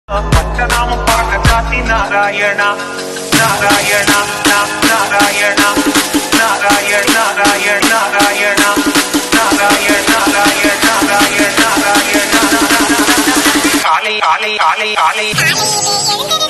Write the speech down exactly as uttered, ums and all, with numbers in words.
பச்சநாமம் பாட்ட ஜாதி நாராயணா நாராயணா நாராயணா நாராயண நாராயண நாராயணா நாராயண நாராயண நாராயண நாராயண காலை காலை காலை காலை